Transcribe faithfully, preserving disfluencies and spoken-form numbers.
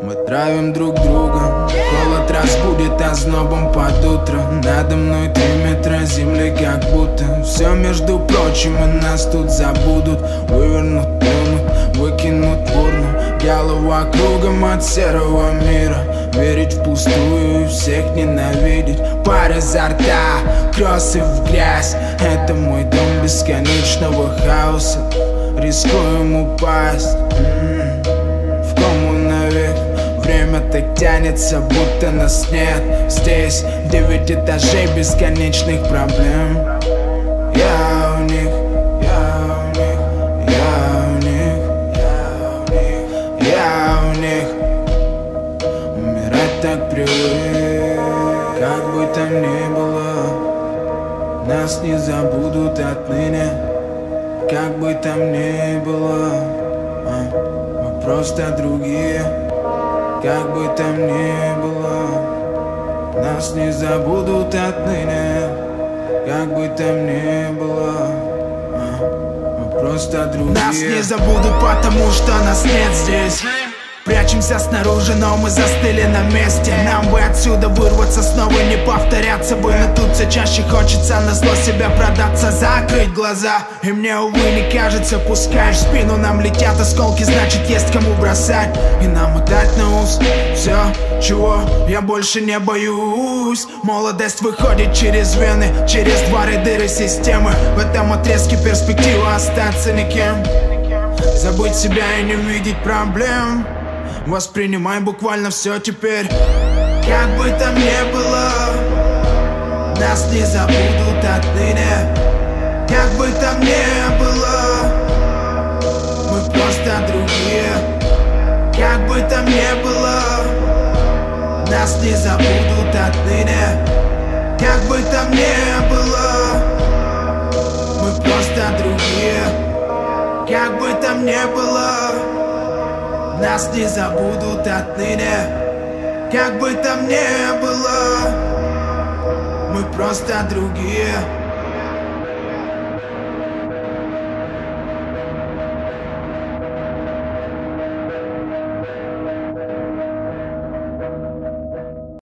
Мы травим друг друга, холод разбудит ознобом под утро. Надо мной три метра земли, как будто все, между прочим, и нас тут забудут. Вывернут, плюнут, выкинут в урну. Голова кругом от серого мира. Верить впустую и всех ненавидеть. Пар изо рта, кроссы в грязь. Это мой дом бесконечного хаоса. Рискуем упасть м-м, в кому навек. Время так тянется, будто нас нет. Здесь девять этажей бесконечных проблем. Я у них, я у них, я у них, я у них, я у них. Умирать так привык. Как бы там ни было, нас не забудут отныне. Как бы там ни было, а, мы просто другие. Как бы там ни было, нас не забудут отныне. Как бы там ни было, а, мы просто другие. Нас не забудут, потому что нас нет здесь. Прячемся снаружи, но мы застыли на месте. Нам бы отсюда вырваться, снова не повторяться бы. Но тут все чаще хочется назло себя продаться. Закрыть глаза, и мне, увы, не кажется. Пускай в спину нам летят осколки, значит есть кому бросать. И нам отдать на ус все, чего я больше не боюсь. Молодость выходит через вены, через дворы дыры системы. В этом отрезке перспектива остаться никем. Забыть себя и не видеть проблем. Воспринимай буквально все теперь. Как бы там ни было, нас не забудут отныне. Как бы там ни было, мы просто другие. Как бы там ни было, нас не забудут отныне. Как бы там ни было, мы просто другие. Как бы там ни было, нас не забудут отныне. Как бы там ни было, мы просто другие.